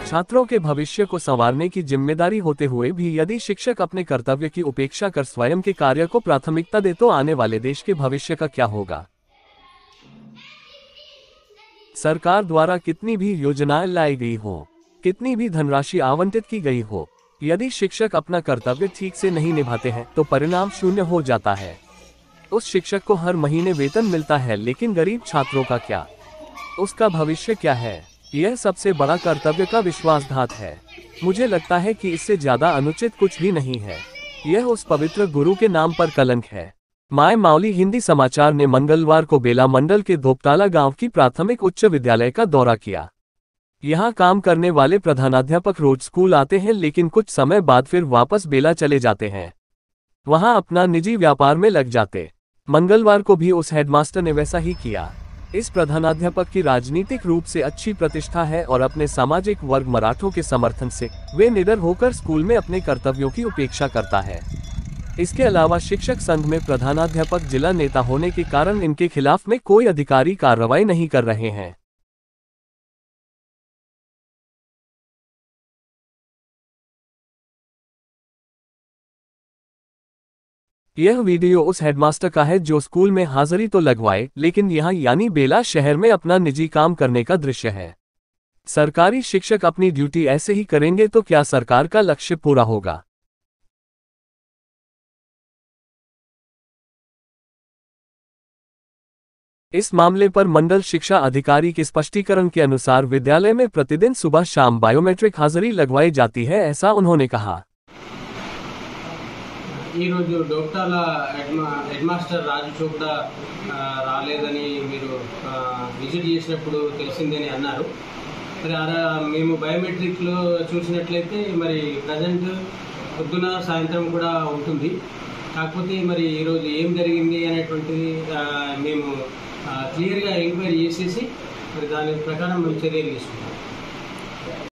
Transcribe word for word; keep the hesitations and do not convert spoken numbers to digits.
छात्रों के भविष्य को संवारने की जिम्मेदारी होते हुए भी यदि शिक्षक अपने कर्तव्य की उपेक्षा कर स्वयं के कार्य को प्राथमिकता दे तो आने वाले देश के भविष्य का क्या होगा। सरकार द्वारा कितनी भी योजनाएं लाई गई हो, कितनी भी धनराशि आवंटित की गई हो, यदि शिक्षक अपना कर्तव्य ठीक से नहीं निभाते हैं तो परिणाम शून्य हो जाता है। उस शिक्षक को हर महीने वेतन मिलता है, लेकिन गरीब छात्रों का क्या, उसका भविष्य क्या है। यह सबसे बड़ा कर्तव्य का विश्वासघात है। मुझे लगता है कि इससे ज्यादा अनुचित कुछ भी नहीं है। यह उस पवित्र गुरु के नाम पर कलंक है। माय माउली हिंदी समाचार ने मंगलवार को बेला मंडल के धोपताला गांव की प्राथमिक उच्च विद्यालय का दौरा किया। यहां काम करने वाले प्रधानाध्यापक रोज स्कूल आते हैं, लेकिन कुछ समय बाद फिर वापस बेला चले जाते हैं, वहां अपना निजी व्यापार में लग जाते। मंगलवार को भी उस हेडमास्टर ने वैसा ही किया। इस प्रधानाध्यापक की राजनीतिक रूप से अच्छी प्रतिष्ठा है और अपने सामाजिक वर्ग मराठों के समर्थन से वे निडर होकर स्कूल में अपने कर्तव्यों की उपेक्षा करता है। इसके अलावा शिक्षक संघ में प्रधानाध्यापक जिला नेता होने के कारण इनके खिलाफ में कोई अधिकारी कार्रवाई नहीं कर रहे हैं। यह वीडियो उस हेडमास्टर का है जो स्कूल में हाजिरी तो लगवाए, लेकिन यहाँ यानी बेला शहर में अपना निजी काम करने का दृश्य है। सरकारी शिक्षक अपनी ड्यूटी ऐसे ही करेंगे तो क्या सरकार का लक्ष्य पूरा होगा। इस मामले पर मंडल शिक्षा अधिकारी के स्पष्टीकरण के अनुसार विद्यालय में प्रतिदिन सुबह शाम बायोमेट्रिक हाजिरी लगवाई जाती है, ऐसा उन्होंने कहा। ఈరోజు డోక్టాల హెడ్మా హెడ్ మాస్టర్ రాజు చోప్డా రాలేదని మీరు విజిట్ చేసినప్పుడు తెలిసిందని అన్నారు। మరి మేము బయోమెట్రిక్లో చూసినట్లయితే మరి ప్రజెంట్ పొద్దున సాయంత్రం కూడా ఉంటుంది, కాకపోతే మరి ఈరోజు ఏం జరిగింది అనేటువంటిది మేము క్లియర్గా ఎంక్వైరీ చేసేసి మరి దాని ప్రకారం మేము చర్యలు తీసుకుంటాం।